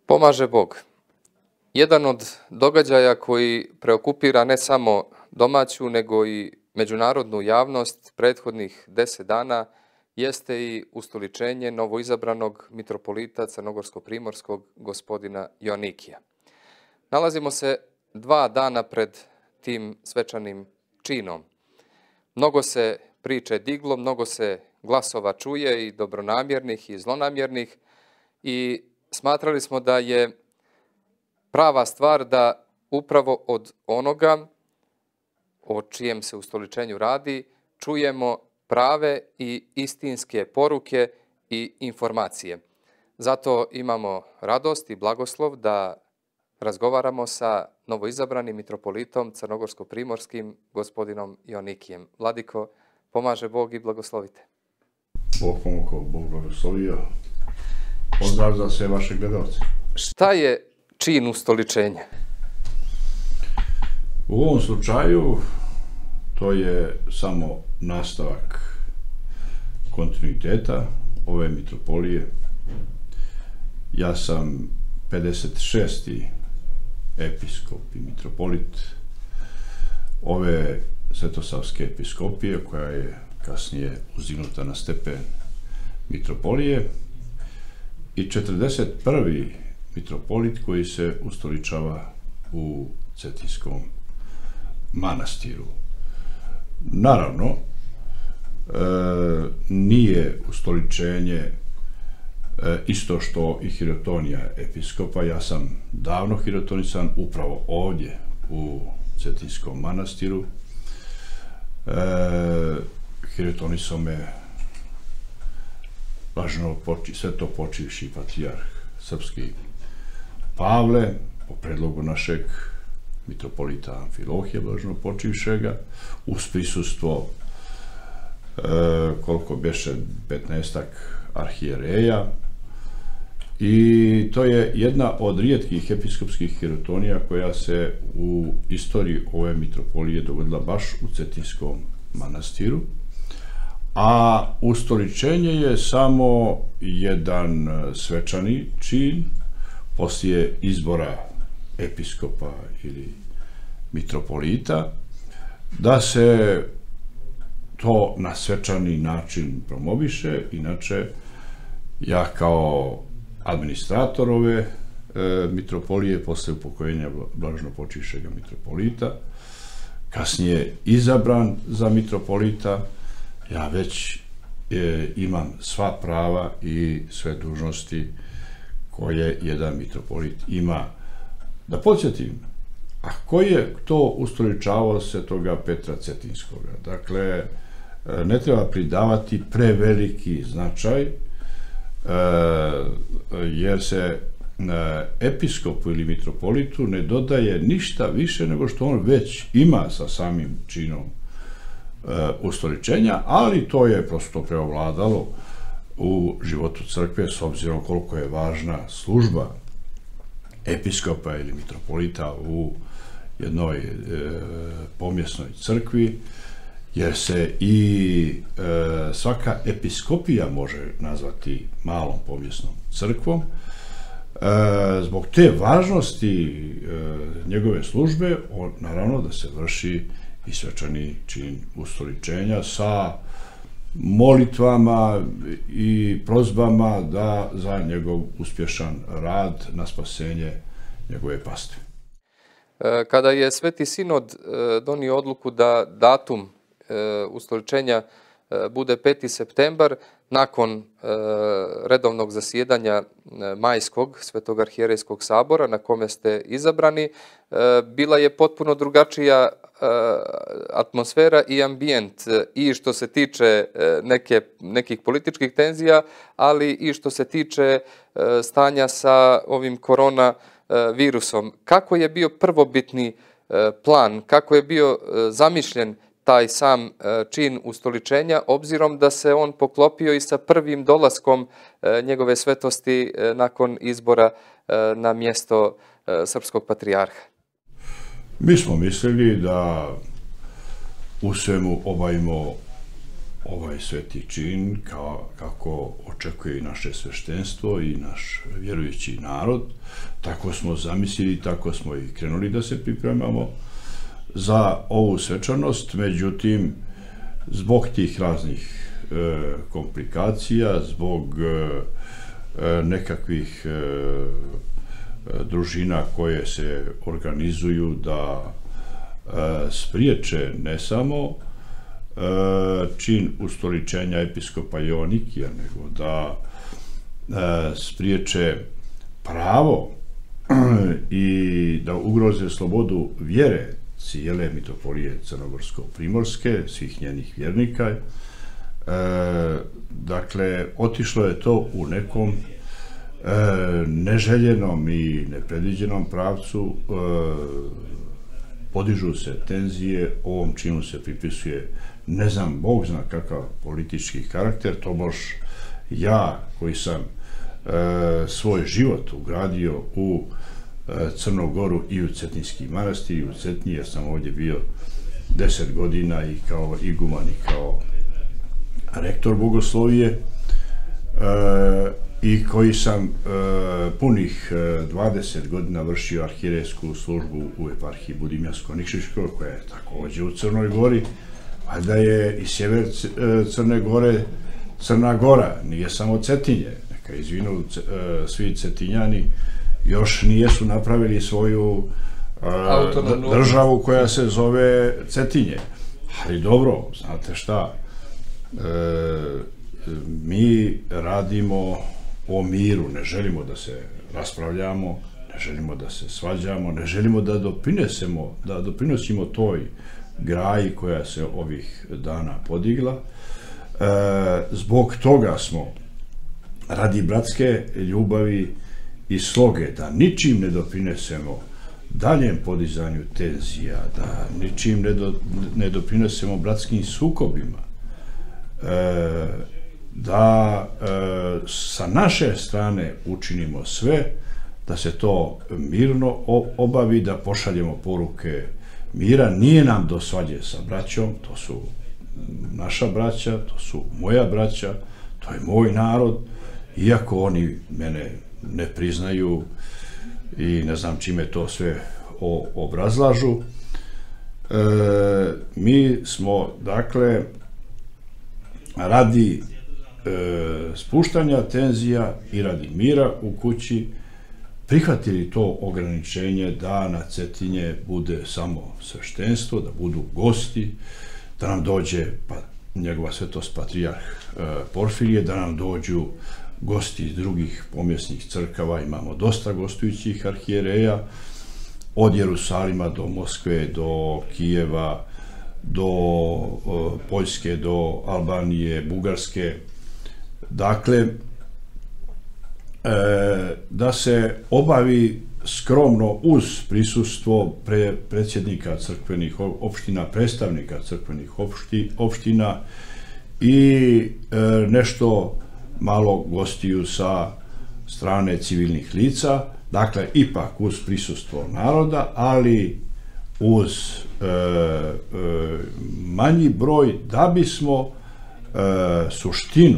Pomaže Bog. Jedan od događaja koji preokupira ne samo domaću, nego i međunarodnu javnost prethodnih 10 dana jeste i ustoličenje novoizabranog mitropolita crnogorsko-primorskog gospodina Joanikija. Nalazimo se 2 dana pred tim svečanim činom. Mnogo se priče diglo, mnogo se glasova čuje i dobronamjernih i zlonamjernih i smatrali smo da je prava stvar da upravo od onoga o čijem se ustoličenju radi čujemo prave i istinske poruke i informacije. Zato imamo radost i blagoslov da razgovaramo sa novoizabranim mitropolitom crnogorsko-primorskim gospodinom Joanikijem. Vladiko, pomaže Bog i blagoslovite. Bog pomogao, Bog blagoslovio. Pozdrav za sve vaše gledalce. Šta je čin ustoličenja? U ovom slučaju to je samo nastavak kontinuiteta ove mitropolije. Ja sam 56. episkop i mitropolit ove Svetosavske episkopije, koja je kasnije uzdignuta na stepen mitropolije, i 41. mitropolit koji se ustoličava u Cetinskom manastiru. Naravno, nije ustoličenje isto što i hirotonija episkopa. Ja sam davno hirotonisan upravo ovdje u Cetinskom manastiru. Hirotonisao me sveto počivši patrijarh srpski Pavle, po predlogu našeg mitropolita Amfilohija blaženo počivšega, uz prisustvo koliko beše 15-ak arhijereja, i to je jedna od rijetkih episkopskih hirotonija koja se u istoriji ove mitropolije dogodila baš u Cetinskom manastiru. A ustoličenje je samo jedan svečani čin poslije izbora episkopa ili mitropolita, da se to na svečani način promoviše. Inače, ja kao administrator ove mitropolije, posle upokojenja blaženo počivšega mitropolita, kasnije izabran za mitropolita, ja već imam sva prava i sve dužnosti koje jedan mitropolit ima. Da podsjetim, a koji je to ustoličavao Svetoga Petra Cetinskoga? Dakle, ne treba pridavati preveliki značaj, jer se episkopu ili mitropolitu ne dodaje ništa više nego što on već ima sa samim činom ustoličenja, ali to je prosto preovladalo u životu crkve, s obzirom koliko je važna služba episkopa ili mitropolita u jednoj pomjesnoj crkvi, jer se i svaka episkopija može nazvati malom pomjesnom crkvom. Zbog te važnosti njegove službe, naravno da se vrši i svečani čin ustoličenja sa molitvama i prozbama da za njegov uspješan rad na spasenje njegove pastve. Kada je Sveti Sinod donio odluku da datum ustoličenja bude 5. septembar, nakon redovnog zasjedanja majskog Svetog arhijerejskog sabora na kome ste izabrani, bila je potpuno drugačija atmosfera i ambijent, i što se tiče nekih političkih tenzija, ali i što se tiče stanja sa ovim korona virusom. Kako je bio prvobitni plan, kako je bio zamišljen taj sam čin ustoličenja, obzirom da se on poklopio i sa prvim dolaskom njegove svetosti nakon izbora na mjesto srpskog patrijarha? Mi smo mislili da u svemu obavimo ovaj sveti čin kako očekuje i naše sveštenstvo i naš vjerujući narod. Tako smo zamislili, tako smo i krenuli da se pripremamo za ovu svečanost. Međutim, zbog tih raznih komplikacija, zbog nekakvih družina koje se organizuju da spriječe ne samo čin ustoličenja episkopa Joanikija, nego da spriječe pravo i da ugroze slobodu vjere cijele mitropolije Crnogorsko-Primorske, svih njenih vjernika. Dakle, otišlo je to u nekom neželjenom i nepredviđenom pravcu. Podižu se tenzije, ovom činu se pripisuje, ne znam, Bog zna kakav politički karakter, to baš ja koji sam svoj život ugradio u Crnogoru i u Cetinjski manastir i u Cetinji, jer sam ovdje bio 10 godina i kao iguman i kao rektor bogoslovije, i koji sam punih 20 godina vršio arhijerejsku službu u eparhiji Budimljansko-Nikšićkoj, koja je također u Crnoj Gori, a da je i sjever Crne Gore Crna Gora, nije samo Cetinje. Neka izvinu svi Cetinjani, još nijesu napravili svoju državu koja se zove Cetinje. Ali dobro, znate šta, mi radimo o miru, ne želimo da se raspravljamo, ne želimo da se svađamo, ne želimo da doprinosimo toj graji koja se ovih dana podigla. Zbog toga smo, radi bratske ljubavi i sloge, da ničim ne doprinesemo daljem podizanju tenzija, da ničim ne doprinesemo bratskim sukobima, da sa naše strane učinimo sve da se to mirno obavi, da pošaljemo poruke mira. Nije nam do svađe sa braćom, to su naša braća, to su moja braća, to je moj narod, iako oni mene ne priznaju i ne znam čime to sve obrazlažu. Mi smo, dakle, radi spuštanja tenzija i radi mira u kući prihvatili to ograničenje da na Cetinje bude samo sveštenstvo, da budu gosti, da nam dođe njegova svetost patrijarh Porfirije, da nam dođu gosti iz drugih pomjesnih crkava. Imamo dosta gostujućih arhijereja, od Jerusalima do Moskve, do Kijeva, do Poljske, do Albanije, Bugarske. Dakle, da se obavi skromno uz prisustvo predsjednika crkvenih opština, predstavnika crkvenih opština i nešto malo gostiju sa strane civilnih lica. Dakle, ipak uz prisustvo naroda, ali uz manji broj, da bismo suštinu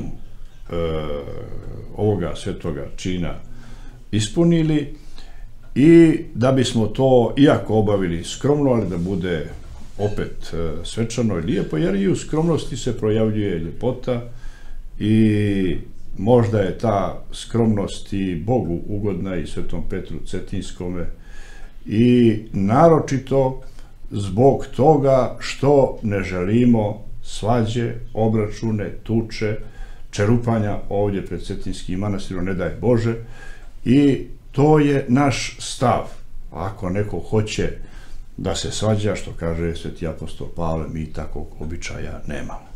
ovoga svetoga čina ispunili i da bismo to, iako obavili skromno, ali da bude opet svečano i lijepo, jer i u skromnosti se projavljuje ljepota i možda je ta skromnost i Bogu ugodna i Svetom Petru Cetinjskome i naročito zbog toga što ne želimo svađe, obračune, tuče, čerupanja ovdje pred Cetinjskim manastirom, ne daj Bože, i to je naš stav. Ako neko hoće da se svađa, što kaže sveti apostol Pavle, mi takvog običaja nemamo.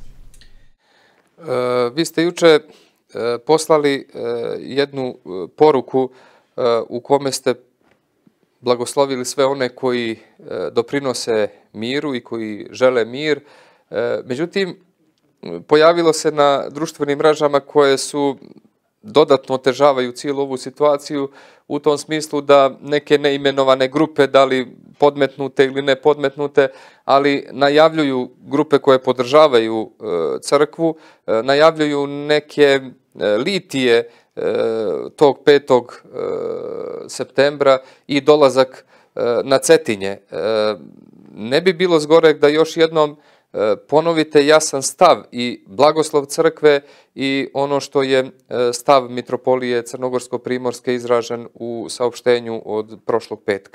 Vi ste juče poslali jednu poruku u kome ste blagoslovili sve one koji doprinose miru i koji žele mir. Međutim, pojavilo se na društvenim mrežama koje su dodatno otežavaju cijelu ovu situaciju u tom smislu da neke neimenovane grupe, da li podmetnute ili ne podmetnute, ali najavljuju grupe koje podržavaju crkvu, najavljuju neke litije tog 5. septembra i dolazak na Cetinje. Ne bi bilo zgoreg da još jednom ponovite jasan stav i blagoslov crkve i ono što je stav Mitropolije Crnogorsko-Primorske izražen u saopštenju od prošlog petka.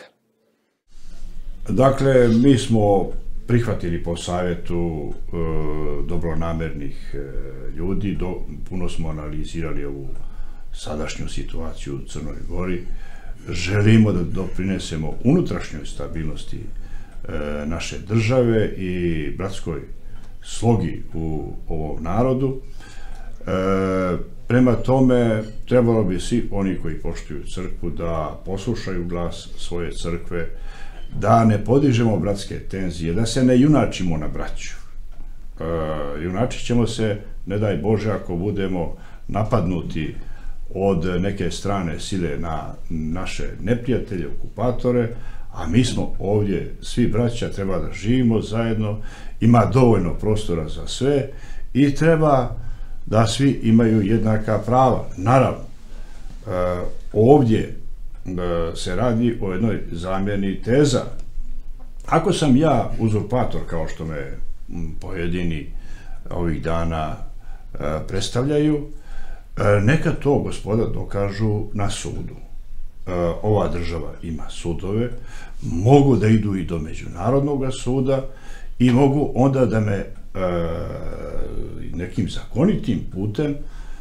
Dakle, mi smo prihvatili po savjetu dobronamernih ljudi, puno smo analizirali ovu sadašnju situaciju u Crnoj Gori. Želimo da doprinesemo unutrašnjoj stabilnosti naše države i bratskoj slogi u ovom narodu. Prema tome, trebalo bi svi oni koji poštuju crkvu da poslušaju glas svoje crkve, da ne podižemo bratske tenzije, da se ne junačimo na braću. Junačit ćemo se, ne daj Bože, ako budemo napadnuti od neke strane sile na naše neprijatelje, okupatore, a mi smo ovdje svi braća, treba da živimo zajedno, ima dovoljno prostora za sve i treba da svi imaju jednaka prava. Naravno, ovdje se radi o jednoj zamjeni teza. Ako sam ja uzurpator, kao što me pojedini ovih dana predstavljaju, neka to gospoda dokažu na sudu. Ova država ima sudove, mogu da idu i do Međunarodnog suda i mogu onda da me nekim zakonitim putem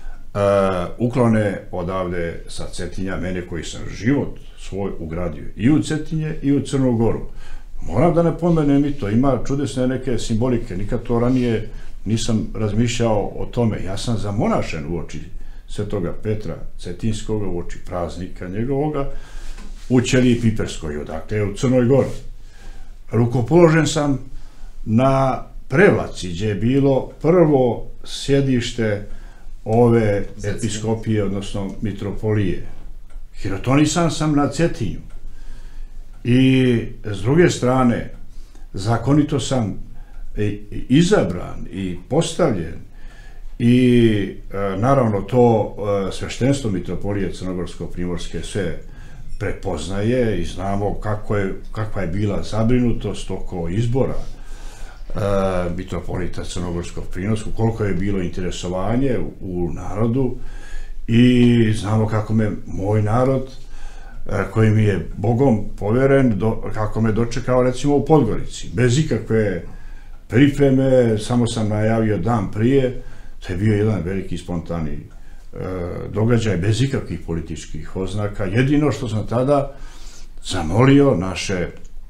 uklone odavde sa Cetinja, mene koji sam život svoj ugradio i u Cetinje i u Crnu Goru. Moram da ne pomenem i to, ima čudesne neke simbolike, nikad to ranije nisam razmišljao o tome. Ja sam zamonašen u oči Svetoga Petra Cetinskoga, u oči praznika njegovoga, u Ćeliji Piperskoj, odakle u Crnoj Gori. Rukopoložen sam na Prevlaci, gdje je bilo prvo sjedište ove episkopije, odnosno mitropolije. Hirotonisan sam na Cetinju. I s druge strane, zakonito sam izabran i postavljen i naravno to sveštenstvo mitropolije Crnogorsko-Primorske sve prepoznaje i znamo kakva je bila zabrinutost oko izbora mitropolita Crnogorsko-Primorskog, koliko je bilo interesovanje u narodu i znamo kako me moj narod, koji mi je Bogom povjeren, kako me dočekao recimo u Podgorici, bez ikakve pripreme, samo sam najavio dan prije. To je bio jedan veliki spontani događaj, bez ikakvih političkih oznaka. Jedino što sam tada zamolio naše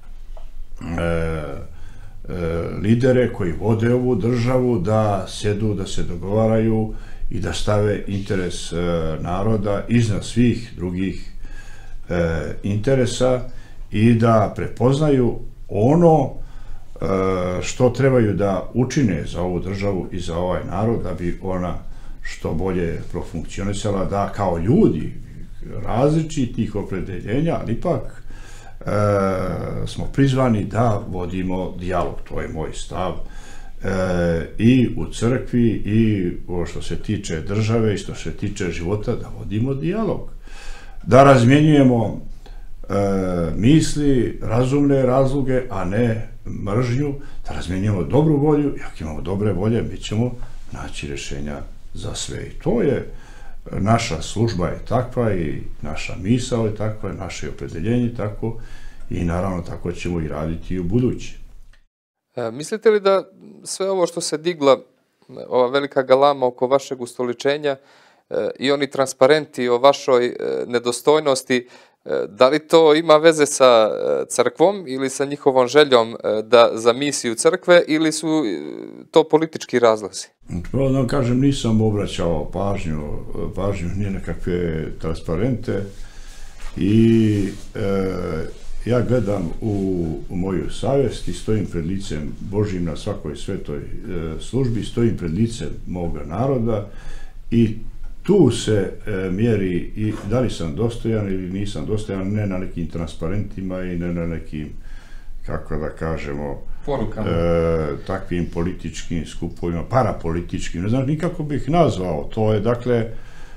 lidere koji vode ovu državu da sjedu, da se dogovaraju i da stave interes naroda iznad svih drugih interesa i da prepoznaju ono što trebaju da učine za ovu državu i za ovaj narod, da bi ona što bolje profunkcionisala, da kao ljudi različitih opredeljenja, ali ipak smo prizvani da vodimo dijalog. To je moj stav i u crkvi i što se tiče države i što se tiče života, da vodimo dijalog, da razmjenjujemo misli, razumne razloge, a ne mržnju, da razmjenjujemo dobru volju i ako imamo dobre volje, mi ćemo naći rješenja za sve. I to je, naša služba je takva i naša misao je takva, naše opredeljenje tako i naravno tako ćemo i raditi i u budući. Mislite li da sve ovo što se digla, ova velika galama oko vašeg ustoličenja i oni transparenti o vašoj nedostojnosti, da li to ima veze sa crkvom ili sa njihovom željom za misiju crkve ili su to politički razlozi? Prvo da vam kažem, nisam obraćao pažnju nije nekakve transparente i ja gledam u moju savjest i stojim pred licem Božjim na svakoj svetoj službi, stojim pred licem moga naroda i tu se mjeri i da li sam dostojan ili nisam dostojan, ne na nekim transparentima i ne na nekim, kako da kažemo, takvim političkim skupovima, parapolitičkim, ne znam nikako bih nazvao. To je, dakle,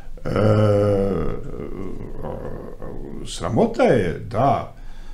sramota je da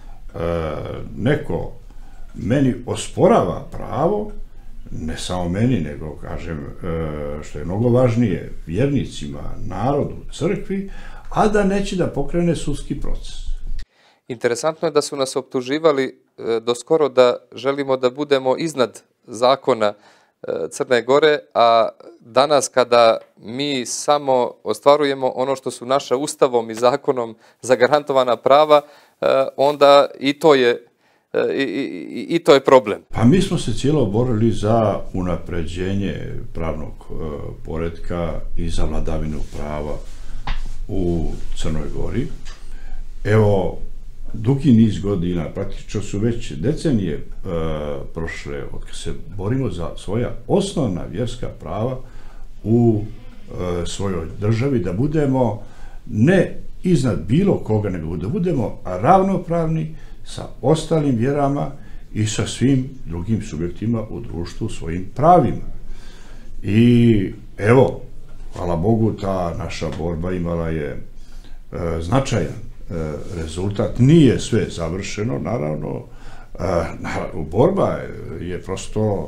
neko meni osporava pravo, ne samo meni, nego, kažem, što je mnogo važnije, vjernicima, narodu, crkvi, a da neće da pokrene sudski proces. Interesantno je da su nas optuživali doskoro da želimo da budemo iznad zakona Crne Gore, a danas kada mi samo ostvarujemo ono što su naša ustavom i zakonom zagarantovana prava, onda i to je problem. Pa mi smo se cijelo borili za unapređenje pravnog poretka i za vladavinu prava u Crnoj Gori. Evo, dugi niz godina, praktično su već decenije prošle od kad se borimo za svoja osnovna vjerska prava u svojoj državi, da budemo ne iznad bilo koga, nego da budemo ravnopravni sa ostalim vjerama i sa svim drugim subjektima u društvu svojim pravima. I evo, hvala Bogu, ta naša borba imala je značajan rezultat. Nije sve završeno, naravno, borba je prosto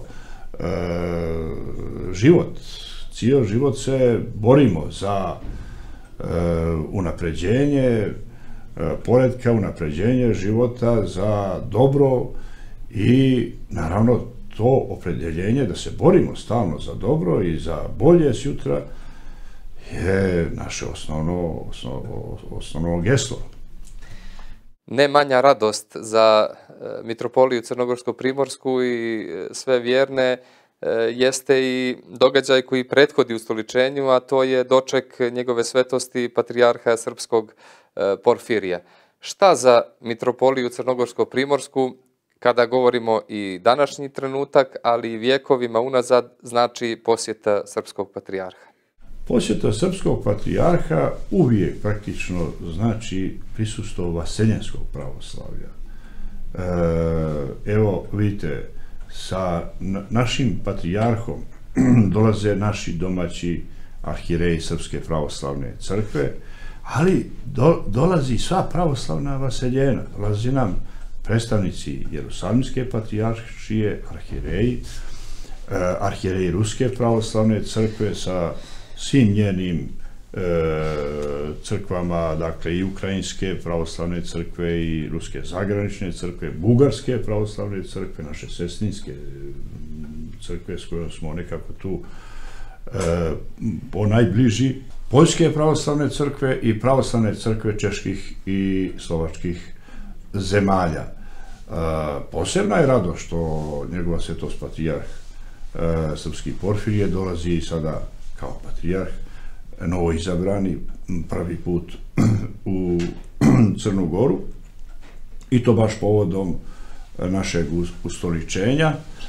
život. Cijel život se borimo za unapređenje poretka, unapređenje života, za dobro i naravno to opredjeljenje da se borimo stalno za dobro i za bolje sutra je naše osnovno geslo. Ne manja radost za Mitropoliju Crnogorsko-Primorsku i sve vjerne jeste i događaj koji prethodi ustoličenju, a to je doček njegove svetosti patrijarha srpskog Porfirija. Šta za Mitropoliju Crnogorsko-Primorsku, kada govorimo i današnji trenutak, ali i vjekovima unazad, znači posjeta srpskog patrijarha? Posjeta srpskog patrijarha uvijek praktično znači prisustvo vaseljenskog pravoslavlja. Evo, vidite, sa našim patrijarhom dolaze naši domaći arhijereji Srpske pravoslavne crkve, ali dolazi sva pravoslavna vaseljena. Dolazi nam predstavnici Jerusalimske patrijaršije, arhijereji Ruske pravoslavne crkve sa svim njenim crkvama, dakle i Ukrajinske pravoslavne crkve i Ruske zagranične crkve, Bugarske pravoslavne crkve, naše sestrinske crkve s kojom smo nekako tu ponajbliži, Poljske pravoslavne crkve i pravoslavne crkve čeških i slovačkih zemalja. Posebna je radost što njegova svetost patrijarh srpski Porfirije dolazi sada kao patrijarh novo izabrani prvi put u Crnu Goru i to baš povodom našeg ustoličenja.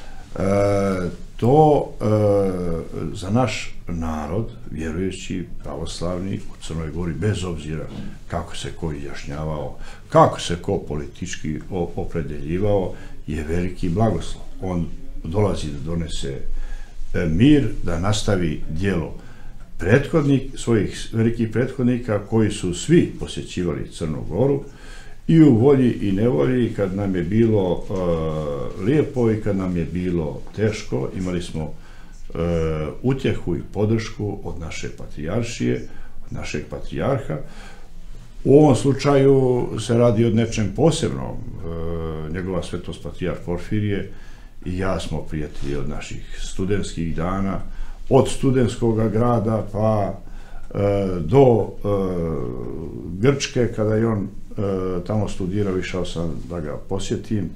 To za naš narod, vjerujući pravoslavni u Crnoj Gori, bez obzira kako se ko izjašnjavao, kako se ko politički opredeljivao, je veliki blagoslov. On dolazi da donese mir, da nastavi djelo svojih velikih prethodnika koji su svi posjećivali Crnu Goru i u volji i nevolji, kad nam je bilo lijepo i kad nam je bilo teško, imali smo utjehu i podršku od naše patrijaršije, od našeg patrijarha. U ovom slučaju se radi o nečem posebnom. Njegova svetost patrijarh Porfirije i ja smo prijatelji od naših studentskih dana, od studentskog grada pa do Grčke, kada je on tamo studirao, išao sam da ga posjetim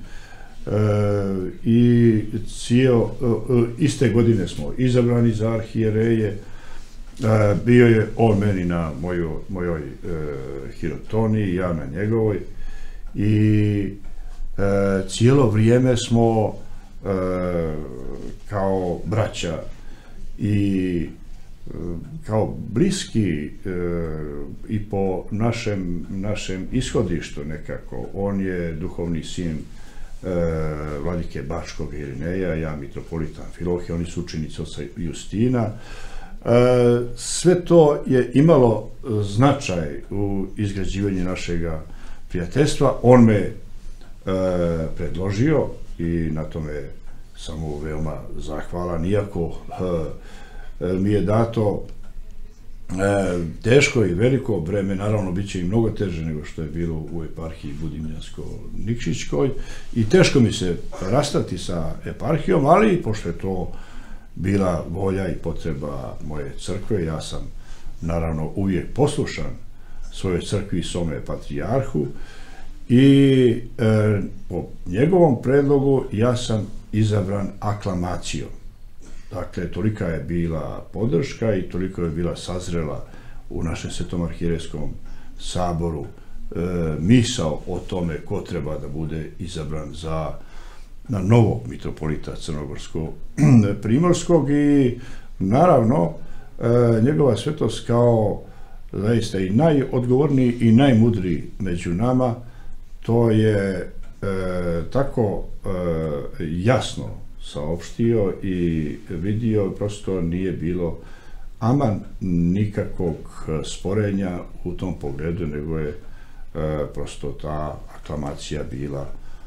i iste godine smo izabrani za arhijereje. Bio je on meni na mojoj hirotoniji, ja na njegovoj, i cijelo vrijeme smo kao braća i kao bliski i po našem ishodištu nekako. On je duhovni sin vladike Bačkog Irineja, ja mitropolita Amfilohije, oni su učenici oca Justina. Sve to je imalo značaj u izgrađivanju našega prijateljstva. On me predložio i na tome sam mu veoma zahvalan, iako mi je dato teško i veliko breme, naravno bit će i mnogo teže nego što je bilo u eparhiji Budimljansko-Nikšićkoj i teško mi se rastati sa eparhijom, ali pošto je to bila volja i potreba moje crkve, ja sam naravno uvijek poslušan svojoj crkvi i svome patrijarhu i po njegovom predlogu ja sam izabran aklamacijom. Dakle, tolika je bila podrška i toliko je bila sazrela u našem Svetom arhijerejskom saboru misao o tome ko treba da bude izabran na novog mitropolita Crnogorsko-Primorskog i naravno njegova svetost kao zaista i najodgovorniji i najmudriji među nama, to je tako jasno saopštio i vidio, prosto nije bilo aman nikakvog sporenja u tom pogledu, nego je prosto ta aklamacija bila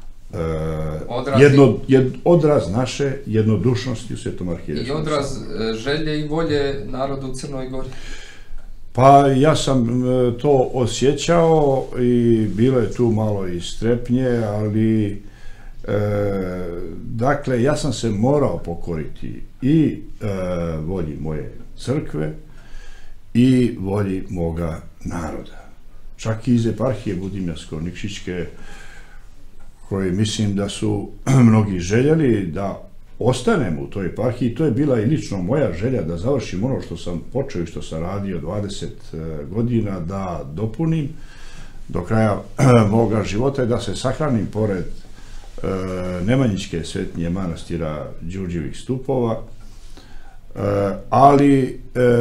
odraz naše jednodušnosti u Svetom arhijerejskom saboru. I odraz želje i volje narodu u Crnoj Gori. Pa ja sam to osjećao i bilo je tu malo i strepnje, ali dakle, ja sam se morao pokoriti i volji moje crkve i volji moga naroda. Čak i iz eparhije Budimljansko-Nikšićke, koji mislim da su mnogi željeli da ostanem u toj eparhiji, to je bila i lično moja želja da završim ono što sam počeo i što sam radio 20 godina, da dopunim do kraja moga života i da se sahranim pored Nemanjićke svetnje manastira Đurđevih stupova, ali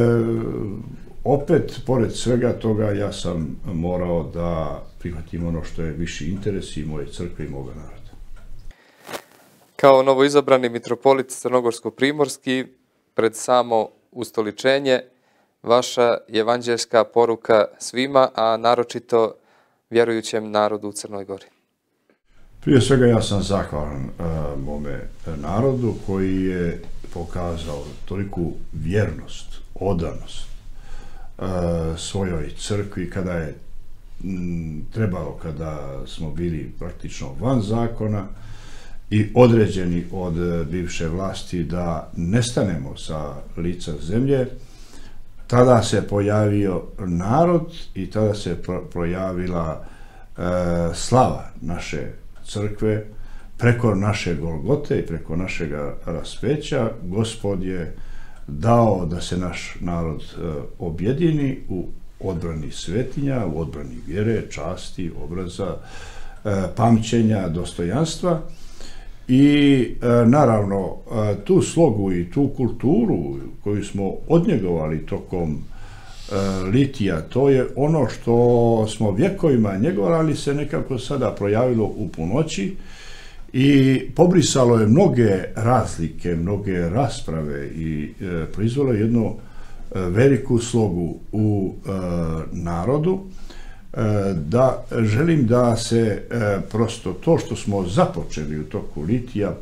opet, pored svega toga, ja sam morao da prihvatim ono što je viši interes i moje crkve i moga naroda. Kao novoizabrani mitropolit Crnogorsko-Primorski, pred samo ustoličenje, vaša evanđeljska poruka svima, a naročito vjerujućem narodu u Crnoj Gori. Prije svega ja sam zahvalan mome narodu koji je pokazao toliku vjernost, odanost svojoj crkvi kada je trebalo, kada smo bili praktično van zakona i određeni od bivše vlasti da nestanemo sa lica zemlje. Tada se pojavio narod i tada se projavila slava naše crkve preko naše Golgote i preko našeg raspeća. Gospod je dao da se naš narod objedini u odbrani svetinja, u odbrani vjere, časti, obraza, pamćenja, dostojanstva i naravno tu slogu i tu kulturu koju smo odnjegovali tokom litija, to je ono što smo vjekovima njegovali, ali se nekako sada projavilo u punoći i pobrisalo je mnoge razlike, mnoge rasprave i proizvelo jednu veliku slogu u narodu. Da želim da se prosto to što smo započeli u toku litija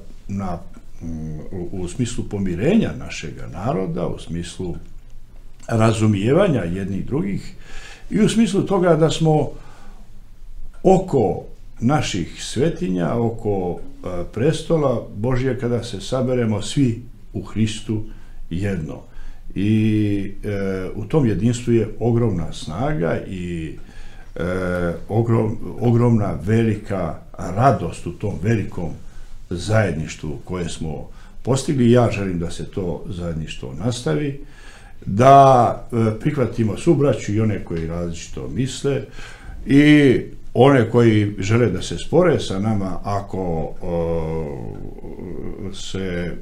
u smislu pomirenja našega naroda, u smislu razumijevanja jednih drugih i u smislu toga da smo oko naših svetinja, oko prestola Božje, kada se saberemo svi u Hristu jedno. I u tom jedinstvu je ogromna snaga i ogromna velika radost u tom velikom zajedništvu koje smo postigli. Ja želim da se to zajedništvo nastavi, da prihvatimo subraću i one koji različito misle i one koji žele da se spore sa nama, ako se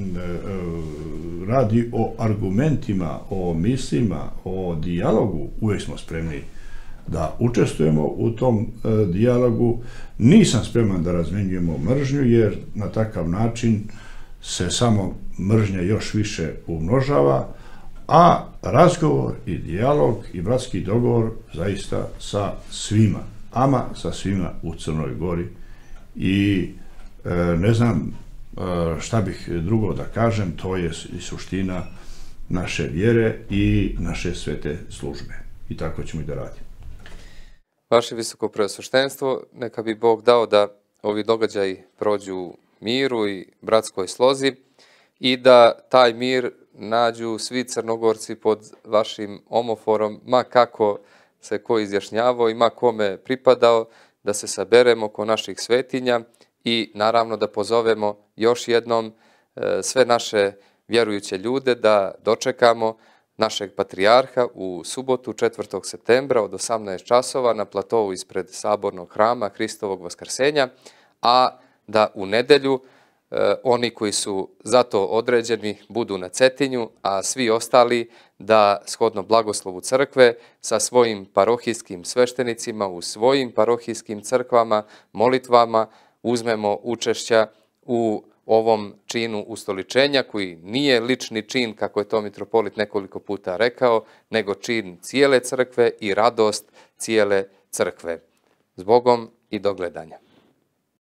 radi o argumentima, o mislima, o dijalogu, uvijek smo spremni da učestvujemo u tom dijalogu. Nisam spreman da razmenjujemo mržnju, jer na takav način se samo mržnja još više umnožava, a razgovor i dijalog i bratski dogovor zaista sa svima, ama sa svima u Crnoj Gori. I ne znam šta bih drugo da kažem, to je i suština naše vjere i naše svete službe. I tako ćemo i da radimo. Vaše visoko preosveštenstvo, neka bi Bog dao da ovi događaji prođu u miru i bratskoj slozi i da taj mir nađu svi Crnogorci pod vašim omoforom, ma kako se ko izjašnjavao i ma kome pripadao, da se saberemo oko naših svetinja i naravno da pozovemo još jednom sve naše vjerujuće ljude da dočekamo našeg patrijarha u subotu 4. septembra od 18 časova na platovu ispred Sabornog hrama Hristovog Vaskrsenja, a da u nedelju oni koji su za to određeni budu na Cetinju, a svi ostali da shodno blagoslovu crkve sa svojim parohijskim sveštenicima u svojim parohijskim crkvama, molitvama uzmemo učešća u ovom činu ustoličenja, koji nije lični čin, kako je to mitropolit nekoliko puta rekao, nego čin cijele crkve i radost cijele crkve. S Bogom i do gledanja.